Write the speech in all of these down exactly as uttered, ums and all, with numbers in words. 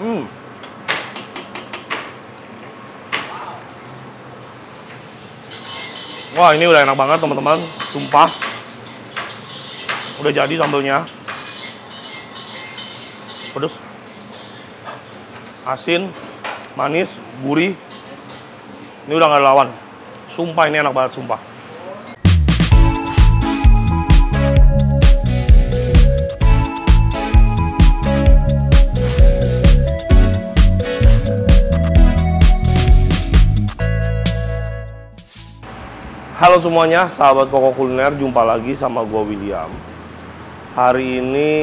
Hmm. Wah, ini udah enak banget teman-teman, sumpah. Udah jadi sambelnya. Pedes, asin, manis, gurih. Ini udah nggak ada lawan. Sumpah ini enak banget, sumpah. Halo semuanya, sahabat Koko Kuliner, jumpa lagi sama gua William. Hari ini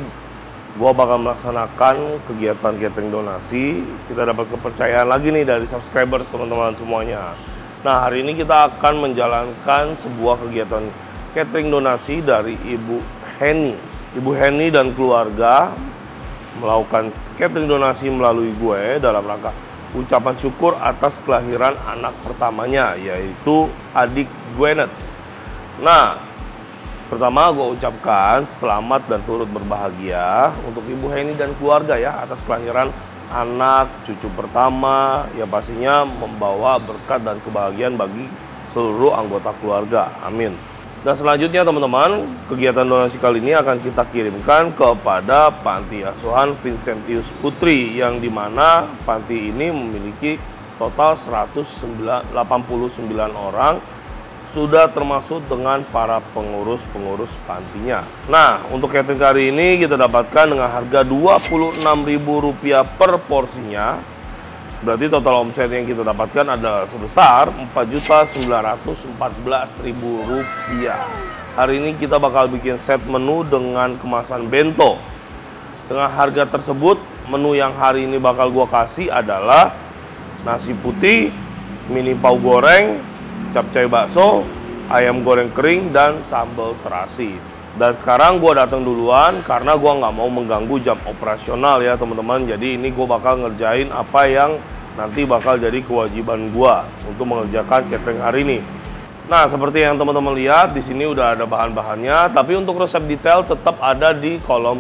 gua bakal melaksanakan kegiatan catering donasi. Kita dapat kepercayaan lagi nih dari subscribers teman-teman semuanya. Nah, hari ini kita akan menjalankan sebuah kegiatan catering donasi dari Ibu Henny. Ibu Henny dan keluarga melakukan catering donasi melalui gue dalam rangka ucapan syukur atas kelahiran anak pertamanya, yaitu adik Gwenet. Nah, pertama gue ucapkan selamat dan turut berbahagia untuk Ibu Henny dan keluarga ya atas kelahiran anak cucu pertama, yang pastinya membawa berkat dan kebahagiaan bagi seluruh anggota keluarga. Amin. Dan selanjutnya teman-teman, kegiatan donasi kali ini akan kita kirimkan kepada Panti Asuhan Vincentius Putri, yang dimana panti ini memiliki total seratus delapan puluh sembilan orang, sudah termasuk dengan para pengurus-pengurus pantinya. Nah, untuk catering kali ini kita dapatkan dengan harga dua puluh enam ribu rupiah per porsinya. Berarti total omset yang kita dapatkan adalah sebesar empat juta sembilan ratus empat belas ribu rupiah. Hari ini kita bakal bikin set menu dengan kemasan bento. Dengan harga tersebut, menu yang hari ini bakal gua kasih adalah nasi putih, mini pau goreng, capcay bakso, ayam goreng kering, dan sambal terasi. Dan sekarang gua datang duluan karena gua nggak mau mengganggu jam operasional ya teman-teman. Jadi ini gua bakal ngerjain apa yang nanti bakal jadi kewajiban gua untuk mengerjakan catering hari ini. Nah, seperti yang teman-teman lihat di sini udah ada bahan-bahannya, tapi untuk resep detail tetap ada di kolom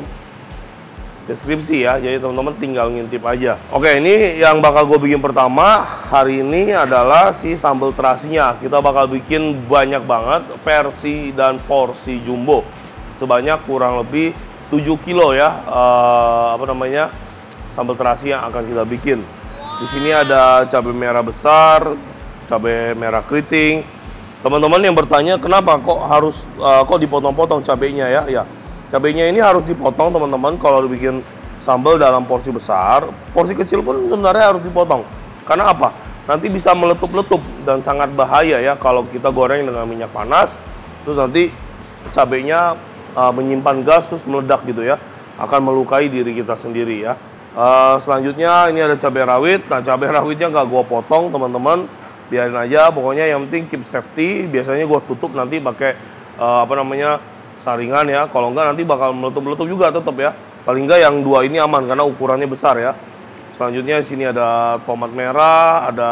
deskripsi ya. Jadi teman-teman tinggal ngintip aja. Oke, ini yang bakal gue bikin pertama hari ini adalah si sambal terasinya. Kita bakal bikin banyak banget versi dan porsi jumbo. Sebanyak kurang lebih tujuh kilo ya. Uh, apa namanya? Sambal terasi yang akan kita bikin. Di sini ada cabai merah besar, cabai merah keriting. Teman-teman yang bertanya kenapa kok harus uh, kok dipotong-potong cabainya ya? Ya, cabainya ini harus dipotong teman-teman kalau bikin sambal dalam porsi besar. Porsi kecil pun sebenarnya harus dipotong. Karena apa? Nanti bisa meletup-letup dan sangat bahaya ya kalau kita goreng dengan minyak panas. Terus nanti cabainya uh, menyimpan gas terus meledak gitu ya. Akan melukai diri kita sendiri ya. Uh, selanjutnya ini ada cabai rawit. Nah, cabai rawitnya nggak gua potong teman-teman, biarin aja. Pokoknya yang penting keep safety. Biasanya gua tutup nanti pakai uh, apa namanya saringan ya. Kalau nggak nanti bakal meletup-meletup juga tetap ya. Paling nggak yang dua ini aman karena ukurannya besar ya. Selanjutnya di sini ada tomat merah, ada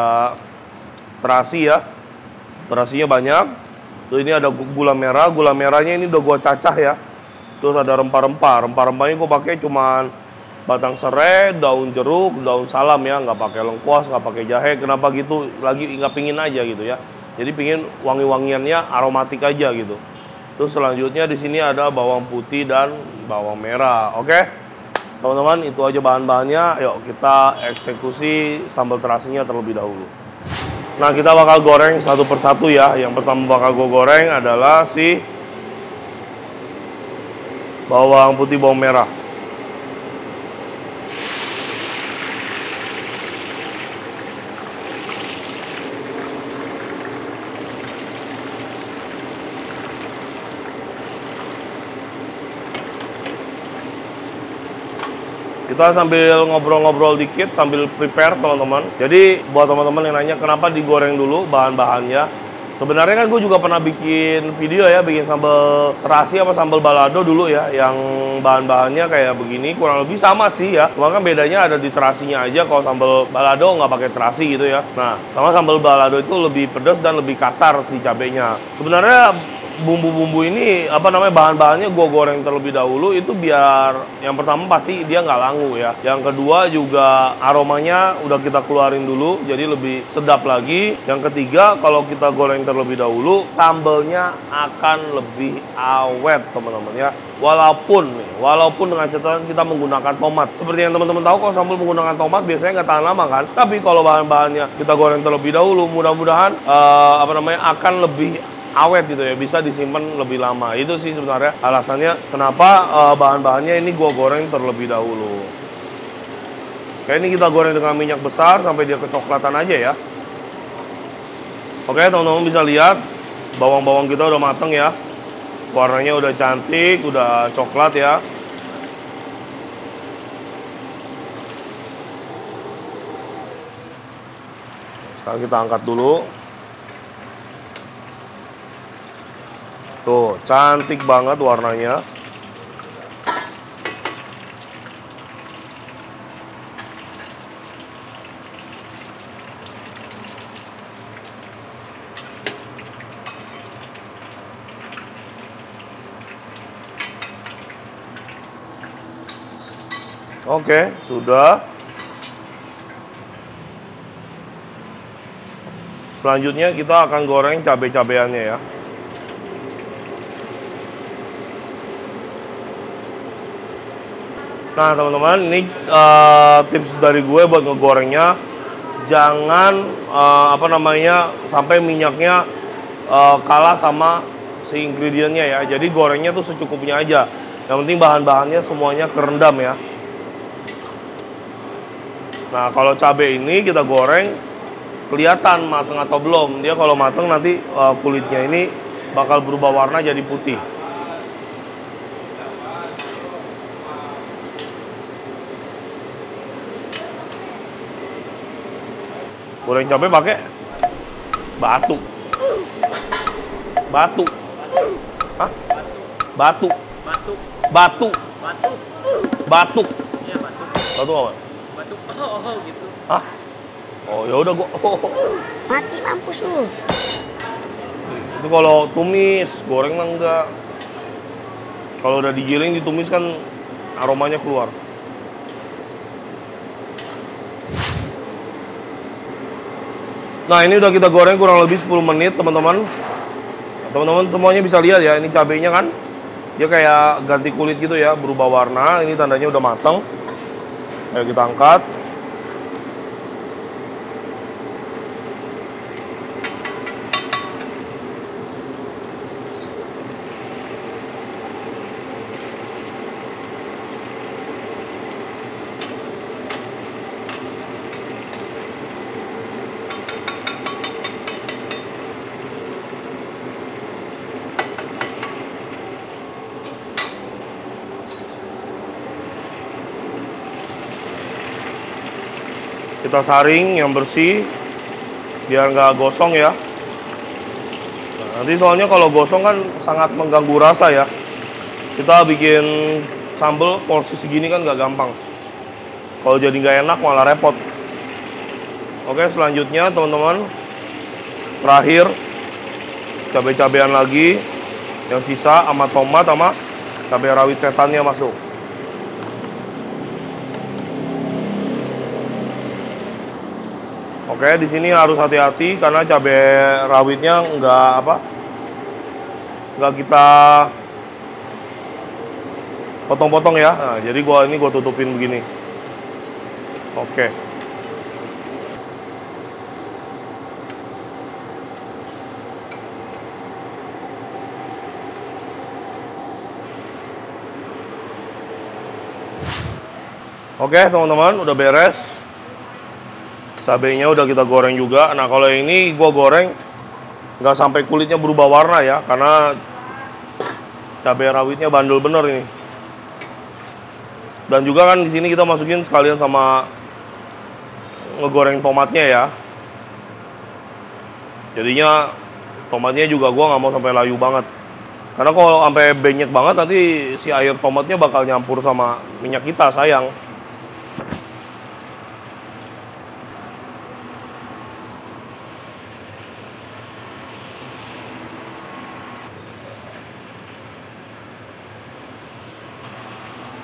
terasi ya. Terasinya banyak. Terus ini ada gula merah. Gula merahnya ini udah gua cacah ya. Terus ada rempah-rempah. Rempah-rempahnya gua pakai cuman batang serai, daun jeruk, daun salam ya, nggak pakai lengkuas, nggak pakai jahe. Kenapa gitu? Lagi nggak pingin aja gitu ya. Jadi pingin wangi-wangiannya aromatik aja gitu. Terus selanjutnya di sini ada bawang putih dan bawang merah. Oke, teman-teman itu aja bahan-bahannya. Yuk kita eksekusi sambal terasinya terlebih dahulu. Nah, kita bakal goreng satu persatu ya. Yang pertama bakal gue goreng adalah si bawang putih bawang merah. Kita sambil ngobrol-ngobrol dikit, sambil prepare teman-teman. Jadi buat teman-teman yang nanya kenapa digoreng dulu bahan-bahannya. Sebenarnya kan gue juga pernah bikin video ya, bikin sambal terasi apa sambal balado dulu ya. Yang bahan-bahannya kayak begini, kurang lebih sama sih ya. Cuma kan bedanya ada di terasinya aja. Kalau sambal balado nggak pakai terasi gitu ya. Nah, sama sambal balado itu lebih pedas dan lebih kasar si cabenya. Sebenarnya bumbu-bumbu ini apa namanya bahan-bahannya gue goreng terlebih dahulu itu biar yang pertama pasti dia nggak langu ya. Yang kedua juga aromanya udah kita keluarin dulu jadi lebih sedap lagi. Yang ketiga kalau kita goreng terlebih dahulu sambalnya akan lebih awet teman-teman ya. Walaupun nih, walaupun dengan catatan kita menggunakan tomat. Seperti yang teman-teman tahu kalau sambal menggunakan tomat biasanya nggak tahan lama kan. Tapi kalau bahan-bahannya kita goreng terlebih dahulu mudah-mudahan uh, apa namanya akan lebih awet gitu ya, bisa disimpan lebih lama. Itu sih sebenarnya alasannya kenapa uh, bahan-bahannya ini gua goreng terlebih dahulu. Oke, ini kita goreng dengan minyak besar sampai dia kecoklatan aja ya. Oke, teman-teman bisa lihat bawang-bawang kita udah mateng ya. Warnanya udah cantik, udah coklat ya. Sekarang kita angkat dulu. Tuh, cantik banget warnanya. Oke, sudah. Selanjutnya kita akan goreng cabai-cabeannya ya. Nah teman-teman, ini uh, tips dari gue buat ngegorengnya, jangan uh, apa namanya sampai minyaknya uh, kalah sama si ingredientnya ya. Jadi gorengnya tuh secukupnya aja. Yang penting bahan-bahannya semuanya kerendam ya. Nah kalau cabai ini kita goreng kelihatan mateng atau belum. Dia kalau mateng nanti uh, kulitnya ini bakal berubah warna jadi putih. Goreng cabai pakai batu. Batu. Hah? Batu. Batu. Batu. Batu. Batu. Iya, batu. Batu apa? Batu. Oh, oh gitu. Hah? Oh, ya udah gua. Oh. Mati mampus lu. Itu kalau tumis, goreng mah enggak. Kalau udah digiling ditumis kan aromanya keluar. Nah ini udah kita goreng kurang lebih sepuluh menit teman-teman. Teman-teman semuanya bisa lihat ya, ini cabenya kan dia kayak ganti kulit gitu ya, berubah warna. Ini tandanya udah matang. Ayo kita angkat. Kita saring yang bersih biar nggak gosong ya. Nah, nanti soalnya kalau gosong kan sangat mengganggu rasa ya. Kita bikin sambal porsi segini kan nggak gampang. Kalau jadi nggak enak malah repot. Oke, selanjutnya teman-teman, terakhir cabai-cabean lagi yang sisa sama tomat sama cabai rawit setannya masuk. Oke, di sini harus hati-hati karena cabai rawitnya nggak apa, nggak kita potong-potong ya. Nah, jadi gua ini gua tutupin begini. Oke. Oke, teman-teman, udah beres. Cabenya udah kita goreng juga. Nah kalau ini gue goreng nggak sampai kulitnya berubah warna ya, karena cabai rawitnya bandel bener ini. Dan juga kan di sini kita masukin sekalian sama ngegoreng tomatnya ya. Jadinya tomatnya juga gue nggak mau sampai layu banget. Karena kalau sampai benyek banget nanti si air tomatnya bakal nyampur sama minyak kita, sayang.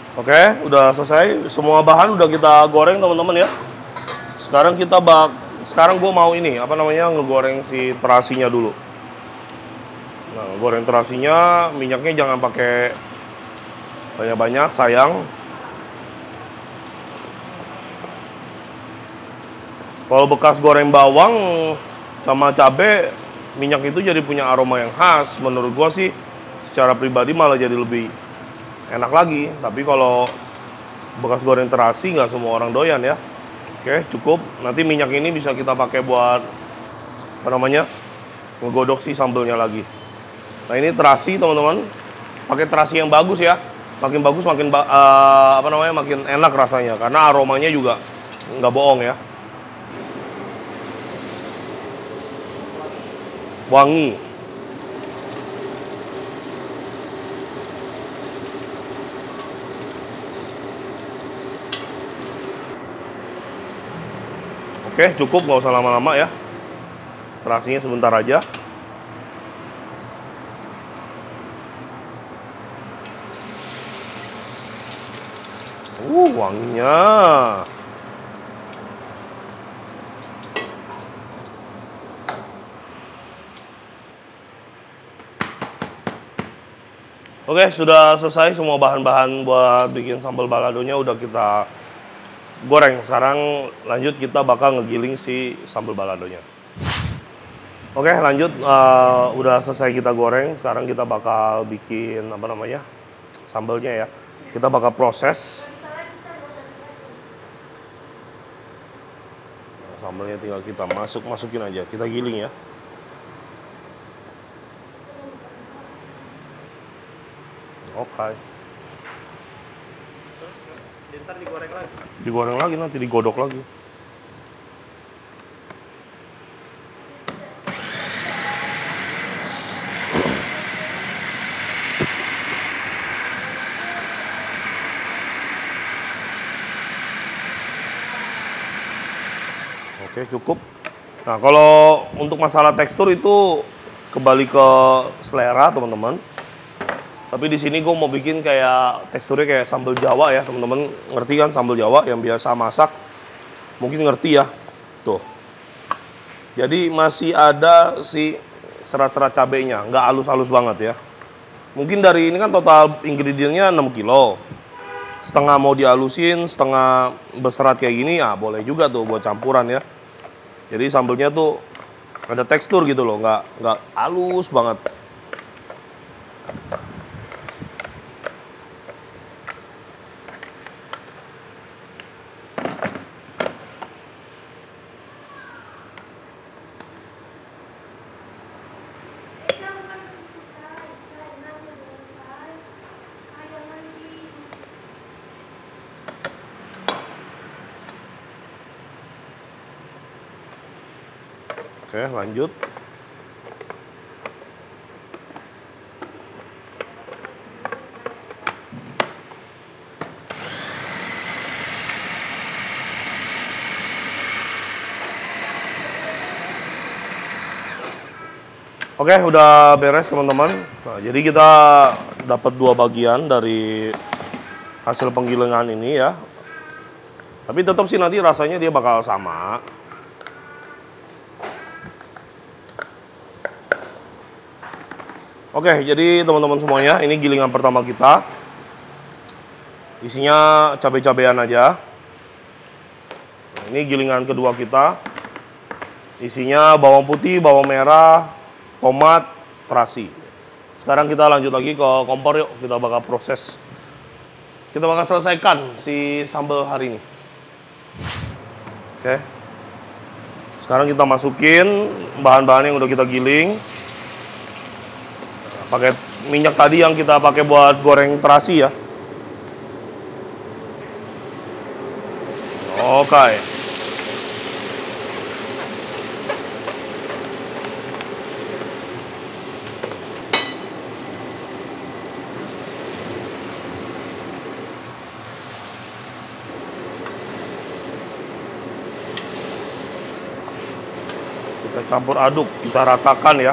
Oke, udah selesai. Semua bahan udah kita goreng teman-teman ya. Sekarang kita bak, sekarang gue mau ini apa namanya ngegoreng si terasinya dulu. Nah, goreng terasinya minyaknya jangan pakai banyak-banyak, sayang. Kalau bekas goreng bawang sama cabai, minyak itu jadi punya aroma yang khas. Menurut gua sih, secara pribadi malah jadi lebih enak lagi. Tapi kalau bekas goreng terasi nggak semua orang doyan ya. Oke, cukup. Nanti minyak ini bisa kita pakai buat apa namanya ngegodok si sambelnya lagi. Nah ini terasi teman-teman. Pakai terasi yang bagus ya. Makin bagus makin ba uh, apa namanya makin enak rasanya. Karena aromanya juga nggak bohong ya. Wangi. Oke, cukup, nggak usah lama-lama ya. Terasinya sebentar aja. Uh, wanginya. Oke, sudah selesai semua bahan-bahan buat bikin sambal baladonya udah kita goreng. Sekarang lanjut kita bakal ngegiling si sambal baladonya. Oke, lanjut uh, udah selesai kita goreng. Sekarang kita bakal bikin apa namanya? Sambalnya ya. Kita bakal proses. Nah, sambalnya tinggal kita masuk-masukin aja. Kita giling ya. Oke. Terus ntar digoreng lagi. Digoreng lagi nanti digodok lagi. Oke, cukup. Nah, kalau untuk masalah tekstur itu kembali ke selera teman-teman. Tapi di sini gue mau bikin kayak teksturnya kayak sambal Jawa ya, teman-teman ngerti kan sambal Jawa yang biasa masak, mungkin ngerti ya, tuh. Jadi masih ada si serat-serat cabenya, nggak halus-halus banget ya. Mungkin dari ini kan total ingredientnya enam kilo, setengah mau dihalusin, setengah berserat kayak gini, ya boleh juga tuh buat campuran ya. Jadi sambalnya tuh ada tekstur gitu loh, nggak nggak halus banget. Oke, lanjut. Oke, udah beres teman-teman. Nah, jadi kita dapat dua bagian dari hasil penggilingan ini ya. Tapi tetap sih nanti rasanya dia bakal sama. Oke, jadi teman-teman semuanya, ini gilingan pertama kita. Isinya cabai-cabean aja. Ini gilingan kedua kita. Isinya bawang putih, bawang merah, tomat, terasi. Sekarang kita lanjut lagi ke kompor yuk. Kita bakal proses. Kita bakal selesaikan si sambal hari ini. Oke. Sekarang kita masukin bahan-bahan yang udah kita giling. Pakai minyak tadi yang kita pakai buat goreng terasi ya. Oke. Kita campur aduk, kita ratakan ya.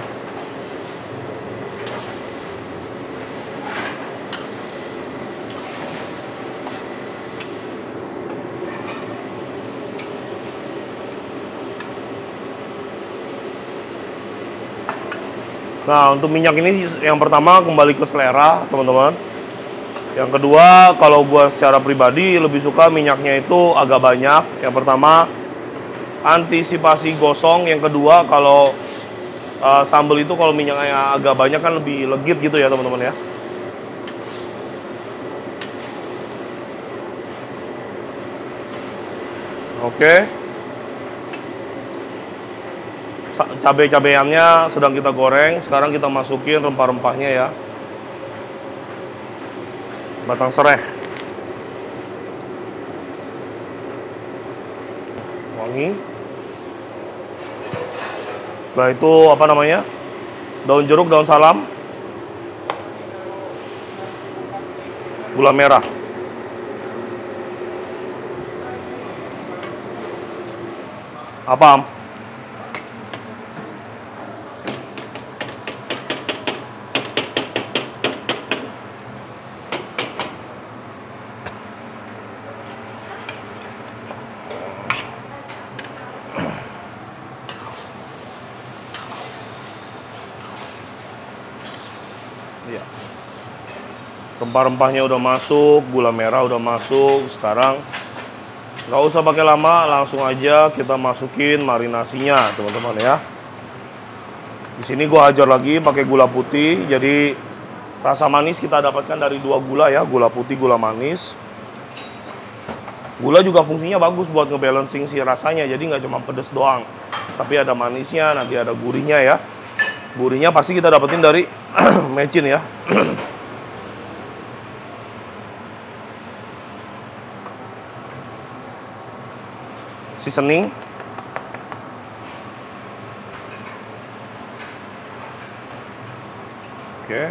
Nah, untuk minyak ini yang pertama kembali ke selera, teman-teman. Yang kedua, kalau gua secara pribadi lebih suka minyaknya itu agak banyak. Yang pertama, antisipasi gosong. Yang kedua, kalau uh, sambal itu kalau minyaknya agak banyak kan lebih legit gitu ya, teman-teman ya. Oke. Cabai-cabeannya sedang kita goreng. Sekarang kita masukin rempah-rempahnya ya. Batang serai. Wangi. Setelah itu apa namanya? Daun jeruk, daun salam. Gula merah. Apa? Ya. Rempah-rempahnya udah masuk, gula merah udah masuk. Sekarang nggak usah pakai lama, langsung aja kita masukin marinasinya, teman-teman ya. Di sini gua ajar lagi pakai gula putih. Jadi rasa manis kita dapatkan dari dua gula ya, gula putih, gula manis. Gula juga fungsinya bagus buat ngebalancing si rasanya. Jadi nggak cuma pedas doang, tapi ada manisnya, nanti ada gurihnya ya. Gurihnya pasti kita dapetin dari mecin ya. Seasoning. Oke.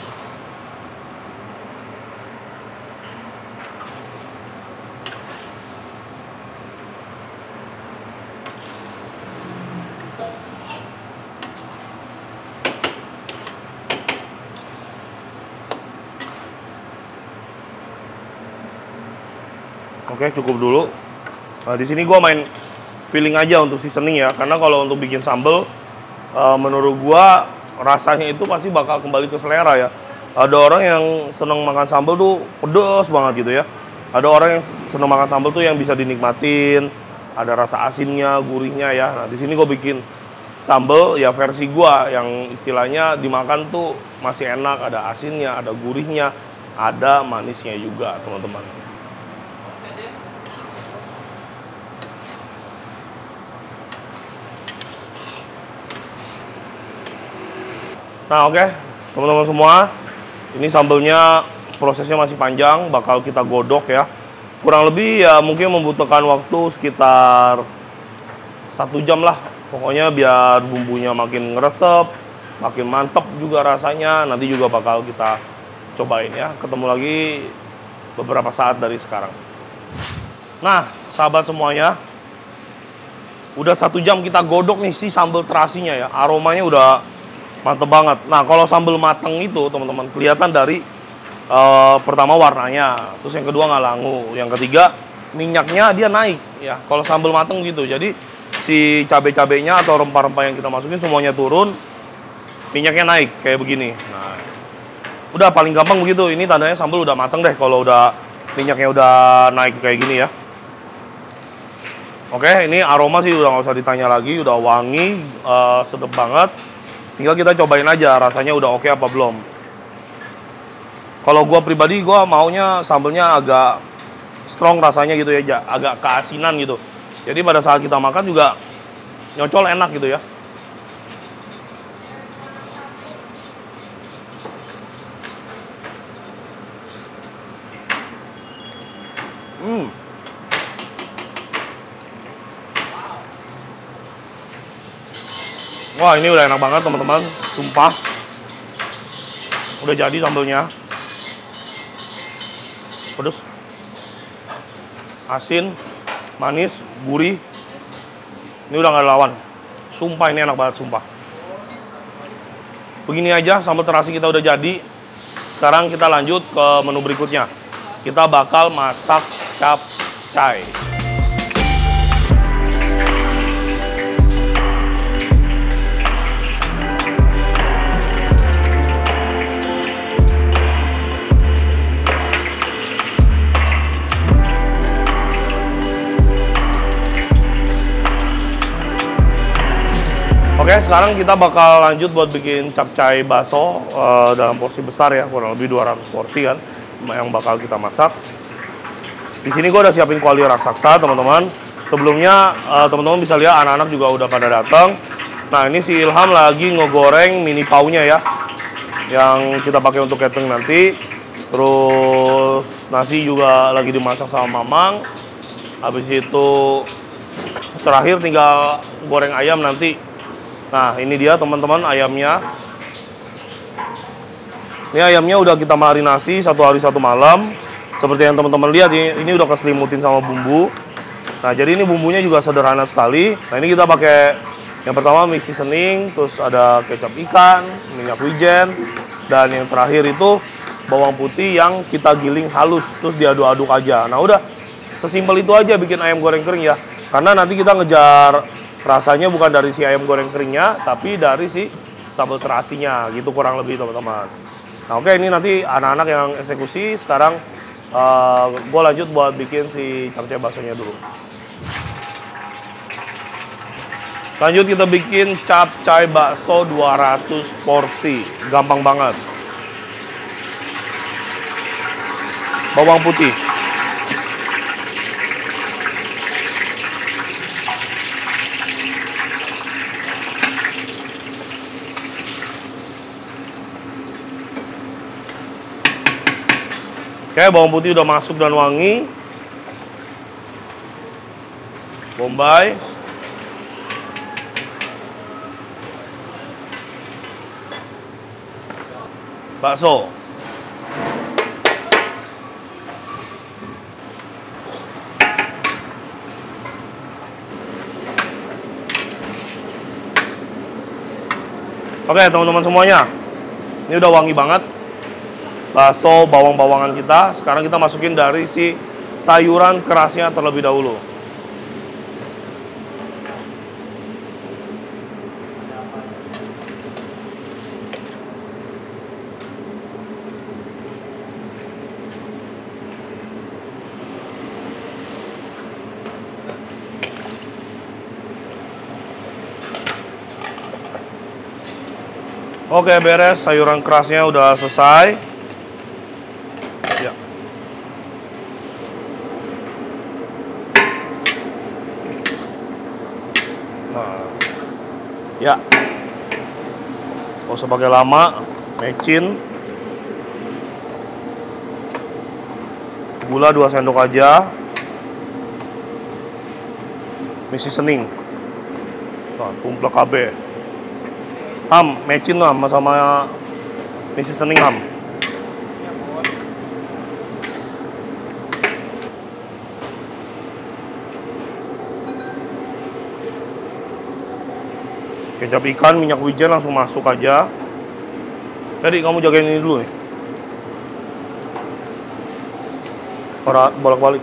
Oke, cukup dulu. Nah, di sini gua main feeling aja untuk seasoning ya, karena kalau untuk bikin sambal, uh, menurut gua rasanya itu pasti bakal kembali ke selera ya. Ada orang yang seneng makan sambal tuh pedes banget gitu ya. Ada orang yang seneng makan sambal tuh yang bisa dinikmatin, ada rasa asinnya, gurihnya ya. Nah, di sini gua bikin sambal ya versi gua yang istilahnya dimakan tuh masih enak, ada asinnya, ada gurihnya, ada manisnya juga, teman-teman. Nah, oke, okay. Teman-teman semua, ini sambelnya prosesnya masih panjang, bakal kita godok ya. Kurang lebih ya mungkin membutuhkan waktu sekitar satu jam lah. Pokoknya biar bumbunya makin ngeresep, makin mantep juga rasanya. Nanti juga bakal kita cobain ya. Ketemu lagi beberapa saat dari sekarang. Nah, sahabat semuanya, udah satu jam kita godok nih si sambal terasinya ya. Aromanya udah mantep banget. Nah, kalau sambal mateng itu teman-teman kelihatan dari uh, pertama warnanya, terus yang kedua nggak langu, yang ketiga minyaknya dia naik ya. Kalau sambal mateng gitu, jadi si cabai-cabainya atau rempah-rempah yang kita masukin semuanya turun, minyaknya naik kayak begini. Nah, udah paling gampang begitu. Ini tandanya sambal udah mateng deh kalau udah minyaknya udah naik kayak gini ya. Oke, ini aroma sih udah nggak usah ditanya lagi, udah wangi, uh, sedap banget. Tinggal kita cobain aja rasanya udah oke apa belum. Kalau gua pribadi gua maunya sambelnya agak strong rasanya gitu ya, agak keasinan gitu. Jadi pada saat kita makan juga nyocol enak gitu ya. Hmm. Wah, ini udah enak banget teman-teman, sumpah. Udah jadi sambelnya. Pedes, asin, manis, gurih. Ini udah nggak ada lawan. Sumpah ini enak banget, sumpah. Begini aja sambal terasi kita udah jadi. Sekarang kita lanjut ke menu berikutnya. Kita bakal masak capcay. Oke, sekarang kita bakal lanjut buat bikin capcay bakso uh, dalam porsi besar ya, kurang lebih dua ratus porsi kan yang bakal kita masak. Di sini gue udah siapin kuali raksasa, teman-teman. Sebelumnya uh, teman-teman bisa lihat anak-anak juga udah pada datang. Nah, ini si Ilham lagi ngegoreng mini paunya ya, yang kita pakai untuk catering nanti. Terus nasi juga lagi dimasak sama Mamang. Habis itu terakhir tinggal goreng ayam nanti. Nah, ini dia teman-teman ayamnya. Ini ayamnya udah kita marinasi satu hari satu malam. Seperti yang teman-teman lihat, ini, ini udah keselimutin sama bumbu. Nah, jadi ini bumbunya juga sederhana sekali. Nah, ini kita pakai yang pertama mix seasoning, terus ada kecap ikan, minyak wijen, dan yang terakhir itu bawang putih yang kita giling halus, terus diaduk-aduk aja. Nah, udah sesimpel itu aja bikin ayam goreng kering ya. Karena nanti kita ngejar rasanya bukan dari si ayam goreng keringnya, tapi dari si sambal terasinya, gitu kurang lebih teman-teman. Nah, oke, ini nanti anak-anak yang eksekusi. Sekarang uh, gue lanjut buat bikin si capcay baksonya dulu. Lanjut kita bikin capcay bakso dua ratus porsi, gampang banget. Bawang putih. Oke, bawang putih udah masuk dan wangi. Bombay. Bakso. Oke, teman-teman semuanya. Ini udah wangi banget. Bakso bawang-bawangan kita. Sekarang kita masukin dari si sayuran kerasnya terlebih dahulu. Oke, beres. Sayuran kerasnya udah selesai. Ya. Nah. Ya. Gak usah pakai lama. Mecin. Gula dua sendok aja. Mix seasoning. Nah, tumplek K B. Ham, mecin lah sama mix seasoning ham. Kecap ikan, minyak wijen langsung masuk aja. Jadi kamu jagain ini dulu nih. Para bolak-balik.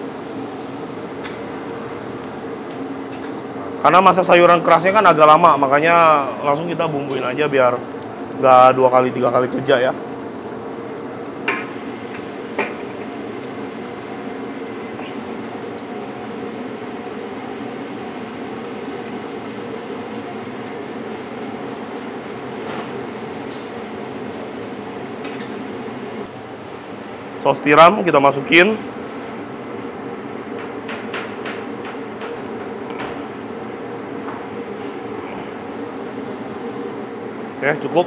Karena masak sayuran kerasnya kan agak lama, makanya langsung kita bumbuin aja biar nggak dua kali tiga kali kerja ya. Saus tiram kita masukin. Oke, cukup.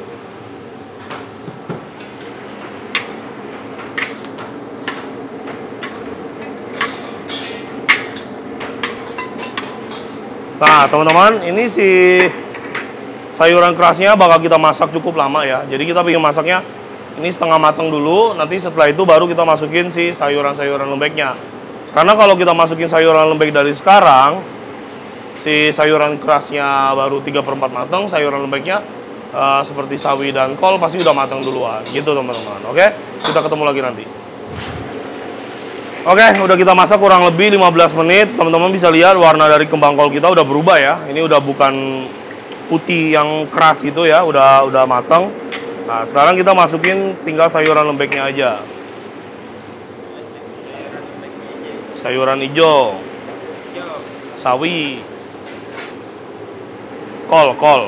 Nah, teman-teman, ini si sayuran kerasnya bakal kita masak cukup lama ya. Jadi kita bikin masaknya ini setengah matang dulu. Nanti setelah itu baru kita masukin si sayuran-sayuran lembeknya. Karena kalau kita masukin sayuran lembek dari sekarang, si sayuran kerasnya baru tiga per empat matang, sayuran lembeknya Uh, seperti sawi dan kol pasti udah matang duluan gitu teman-teman. Oke, kita ketemu lagi nanti. Oke, udah kita masak kurang lebih lima belas menit. Teman-teman bisa lihat warna dari kembang kol kita udah berubah ya. Ini udah bukan putih yang keras gitu ya, udah udah matang. Nah, sekarang kita masukin tinggal sayuran lembeknya aja. Sayuran hijau, sawi, Kol, kol.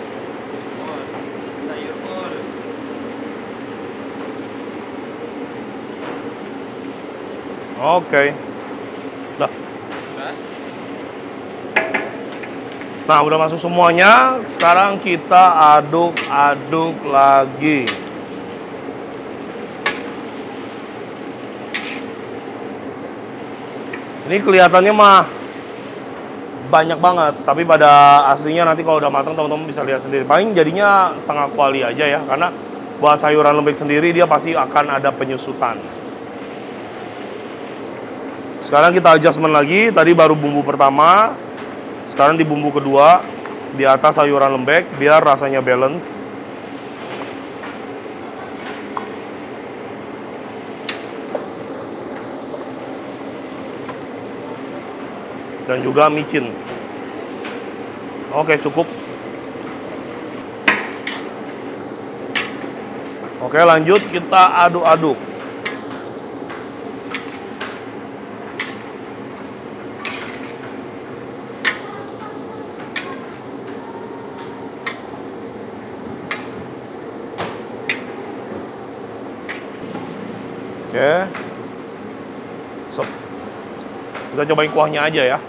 Sayur kol. Oke. Dah. Udah. Nah, udah masuk semuanya. Sekarang kita aduk-aduk lagi. Ini kelihatannya mah banyak banget, tapi pada aslinya nanti kalau udah matang teman-teman bisa lihat sendiri. Paling jadinya setengah kuali aja ya, karena buat sayuran lembek sendiri dia pasti akan ada penyusutan. Sekarang kita adjustment lagi, tadi baru bumbu pertama, sekarang di bumbu kedua, di atas sayuran lembek, biar rasanya balance. Dan juga micin. Oke, cukup. Oke, lanjut kita aduk-aduk. Oke. So, kita cobain kuahnya aja ya.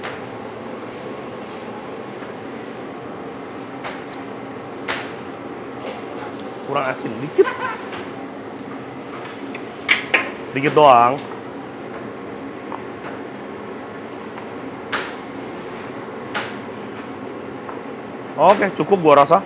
Kurang asin dikit. Dikit doang. Oke, cukup gua rasa.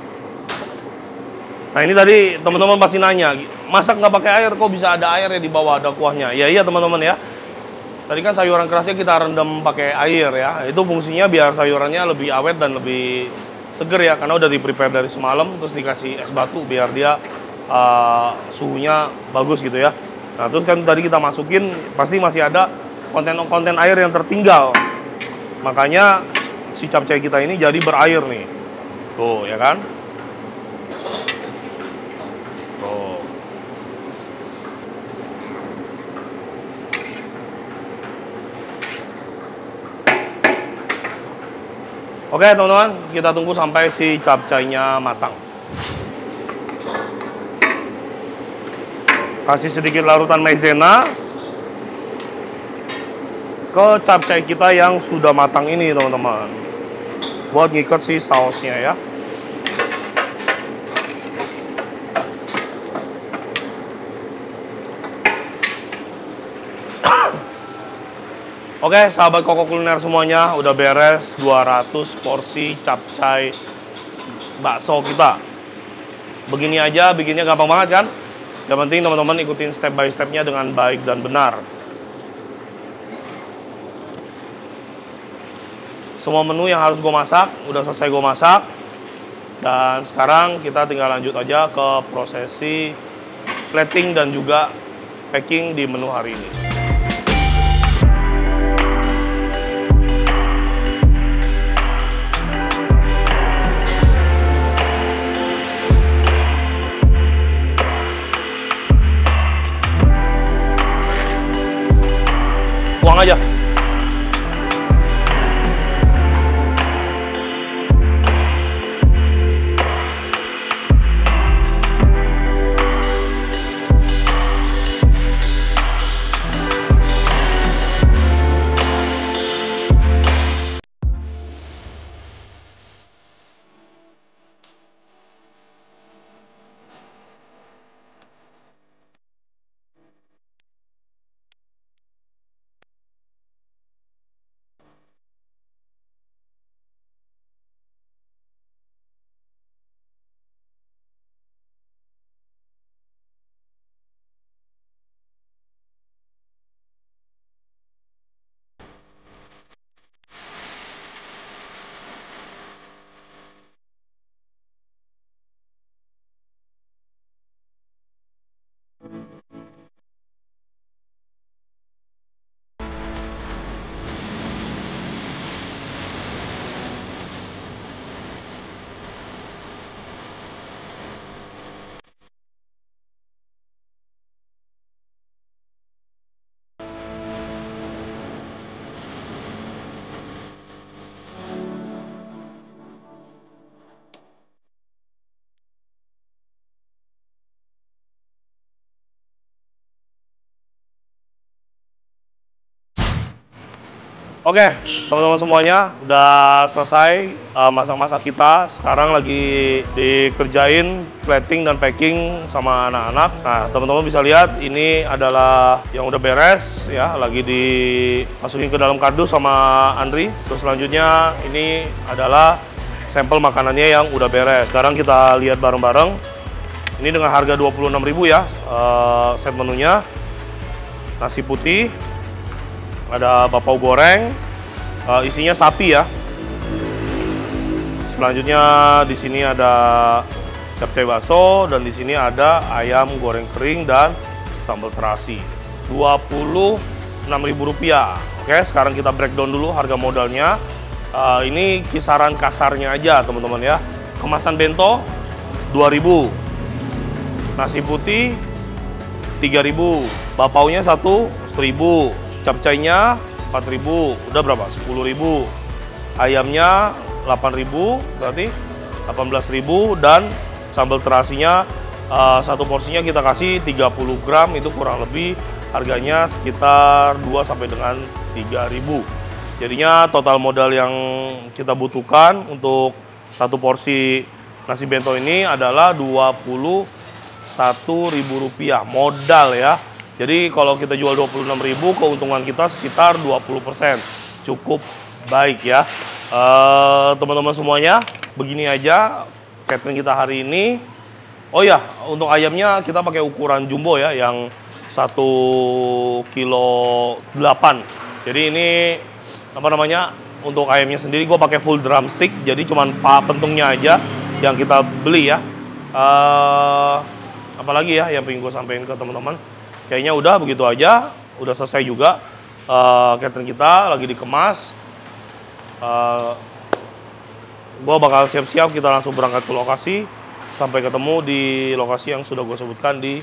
Nah, ini tadi teman-teman pasti nanya, masak nggak pakai air, kok bisa ada air ya di bawah, ada kuahnya? Ya iya teman-teman ya. Tadi kan sayuran kerasnya kita rendam pakai air ya. Itu fungsinya biar sayurannya lebih awet dan lebih seger ya, karena udah di prepare dari semalam, terus dikasih es batu biar dia uh, suhunya bagus gitu ya. Nah, terus kan tadi kita masukin, pasti masih ada konten-konten air yang tertinggal. Makanya si capcay kita ini jadi berair nih. Tuh, ya kan? Tuh. Oke, teman-teman, kita tunggu sampai si capcaynya matang. Kasih sedikit larutan maizena ke capcay kita yang sudah matang ini, teman-teman, buat ngikat si sausnya ya. Oke, sahabat Koko Kuliner semuanya, udah beres dua ratus porsi capcay bakso kita. Begini aja, bikinnya gampang banget kan? Yang penting teman-teman ikutin step by stepnya dengan baik dan benar. Semua menu yang harus gue masak, udah selesai gue masak. Dan sekarang kita tinggal lanjut aja ke prosesi plating dan juga packing di menu hari ini. Buang aja. Oke, teman-teman semuanya udah selesai uh, masak-masak kita. Sekarang lagi dikerjain plating dan packing sama anak-anak. Nah, teman-teman bisa lihat ini adalah yang udah beres ya, lagi dimasukin ke dalam kardus sama Andri. Terus selanjutnya ini adalah sampel makanannya yang udah beres. Sekarang kita lihat bareng-bareng. Ini dengan harga dua puluh enam ribu ya, uh, set menunya. Nasi putih, ada bapau goreng, uh, isinya sapi ya. Selanjutnya di sini ada capcay bakso dan di sini ada ayam goreng kering dan sambal terasi. dua puluh enam ribu rupiah. Oke, sekarang kita breakdown dulu harga modalnya. Uh, ini kisaran kasarnya aja teman-teman ya. Kemasan bento dua ribu. Nasi putih tiga ribu. Bapaunya satu seribu. Capcaynya empat ribu, udah berapa? sepuluh ribu. Ayamnya delapan ribu, berarti delapan belas ribu. Dan sambal terasinya uh, satu porsinya kita kasih tiga puluh gram, itu kurang lebih harganya sekitar dua sampai dengan tiga ribu. Jadinya total modal yang kita butuhkan untuk satu porsi nasi bento ini adalah dua puluh satu ribu rupiah modal ya. Jadi kalau kita jual dua puluh enam ribu, keuntungan kita sekitar dua puluh persen. Cukup baik ya. Teman-teman uh, semuanya, begini aja catering kita hari ini. Oh ya, untuk ayamnya kita pakai ukuran jumbo ya, yang satu kilo delapan. Jadi ini apa namanya, untuk ayamnya sendiri gue pakai full drumstick. Jadi cuman pentungnya aja yang kita beli ya. Uh, apalagi ya yang pengen gue sampaikan ke teman-teman. Kayaknya udah begitu aja, udah selesai juga uh, catering kita, lagi dikemas. Uh, gua bakal siap-siap, kita langsung berangkat ke lokasi. Sampai ketemu di lokasi yang sudah gue sebutkan di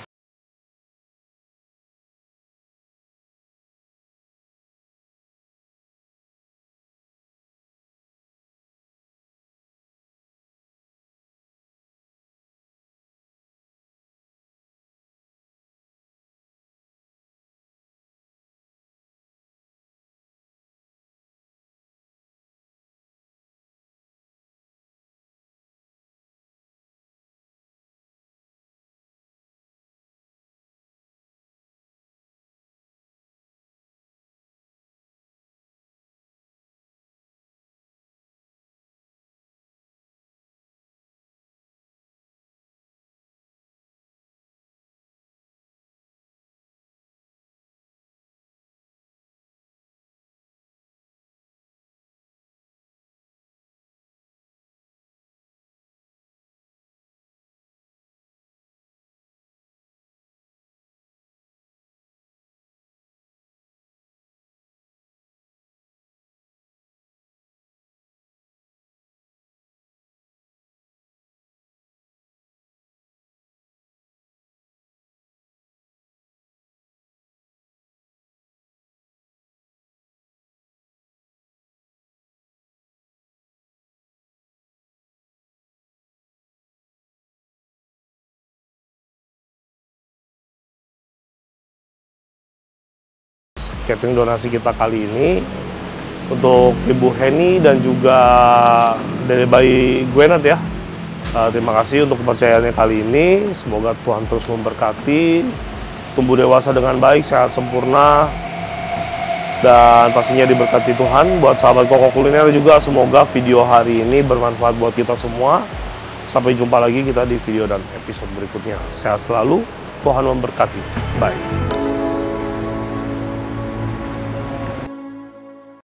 catering donasi kita kali ini untuk Ibu Heni dan juga Dede Bayi Gwenat ya. Uh, terima kasih untuk kepercayaannya kali ini. Semoga Tuhan terus memberkati, tumbuh dewasa dengan baik, sehat sempurna, dan pastinya diberkati Tuhan. Buat sahabat Koko Kuliner juga, semoga video hari ini bermanfaat buat kita semua. Sampai jumpa lagi kita di video dan episode berikutnya. Sehat selalu, Tuhan memberkati. Bye.